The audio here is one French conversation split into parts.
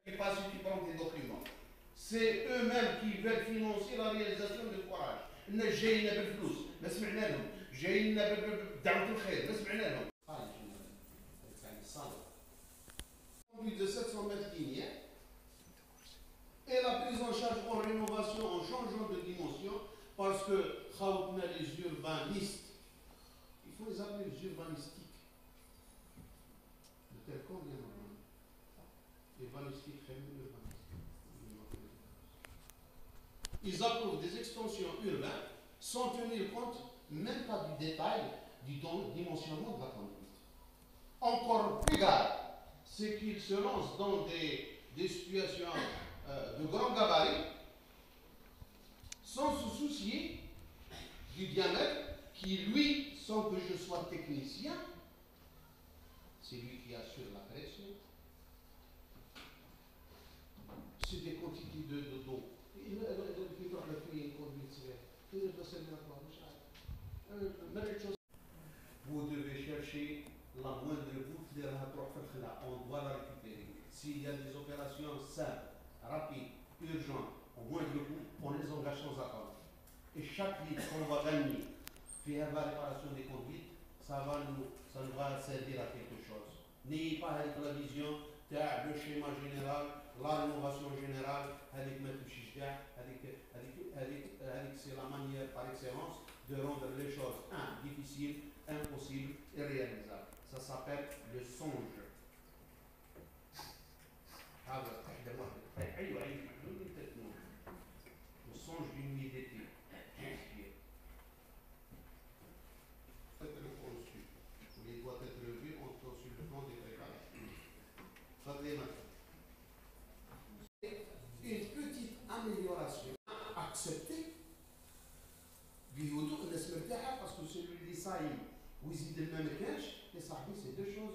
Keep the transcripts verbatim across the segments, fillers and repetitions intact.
Pas ceux qui prennent des documents. C'est eux-mêmes qui veulent financer la réalisation du forage. الناس جايين بالفلوس ما سمعنا لهم، جايين بدعوة الخير ما سمعنا لهم. Plus de sept cents mètres linéaires et la prise en charge en rénovation en changeant de dimension parce que les urbanistes, il faut les appeler les urbanistiques. De tel qu'on vient urbanistique, ils approuvent des extensions urbaines sans tenir compte même pas du détail du dimensionnement de la conduite. Encore plus grave, c'est qu'ils se lancent dans des, des situations euh, de grand gabarit sans se soucier du diamètre qui, lui, sans que je sois technicien, c'est lui qui assure la pression. C'est des quantités de, de d'eau. Vous devez chercher la moindre goutte de la on doit la récupérer. S'il y a des opérations simples, rapides, urgentes, au moindre coût, on les engage sans attendre. Et chaque litre qu'on va gagner, faire la réparation des conduites, ça va nous, ça nous va servir à quelque chose. N'ayez pas avec la vision, le schéma général, la rénovation générale, avec c'est la manière par excellence de rendre les choses, un, difficiles, impossibles et réalisables. Ça s'appelle le songe. Le songe d'une nuit d'été. Être conçu. Il doit être revu sur le plan des préparations. Une petite amélioration acceptée. بهدوء الناس مرتاحه باسكو سيلو اللي صايم ويزيد الماء ما كانش يا صاحبي سي دو شوز.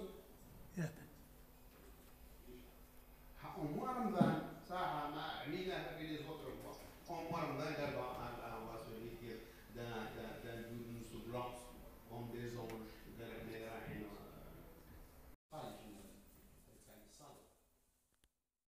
au mois رمضان صراحه ما علينا في لي زوتر au mois رمضان دابا